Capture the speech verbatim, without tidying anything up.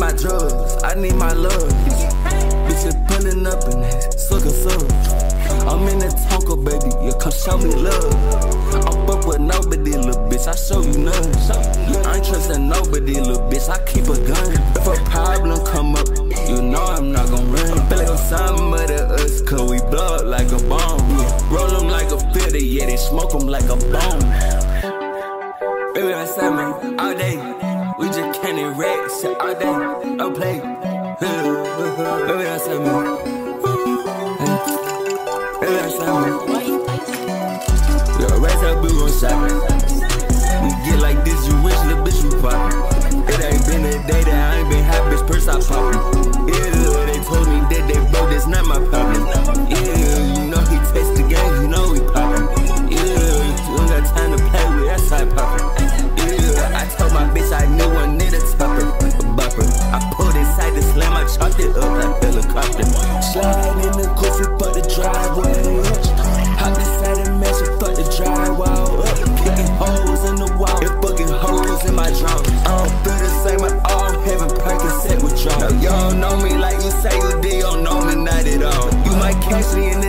my drugs, I need my love. Bitches pulling up in that sucker sub. I'm in the Tonka, baby, you come show me love. I'm fuck with nobody, little bitch, I show you none. I ain't trusting nobody, little bitch, I keep a gun. If a problem come up, you know I'm not gon' run. Feel like I'm some of the us, cause we blow up like a bomb. Roll them like a filter, yeah, they smoke them like a bomb. Baby, that's at me all day. We just candy racks all day, no play. Baby, that's at me. Baby, that's at me. Yo, raise up, we gon' shopping. We get like this, you wish, little bitch, you poppin'. It ain't been a day that I ain't been happy, bitch, purse I poppin'. Yeah, they told me that they broke, that's not my problem. Yeah, you know he takes the game, you know we poppin'. Yeah, you ain't got time to play with, that's how I poppin'. I told my bitch I knew one need a topper, a bopper. I pulled inside the slam, I chopped it up like helicopter. Slide in the goofy, but the driveway up. Hop inside the mansion, fuck the drywall up. Kicking holes in the wall, and fucking holes in my drawers. I don't feel the same at all, having Percocet withdrawal. No, you don't know me like you say you did, you don't know me not at all. You might catch me in the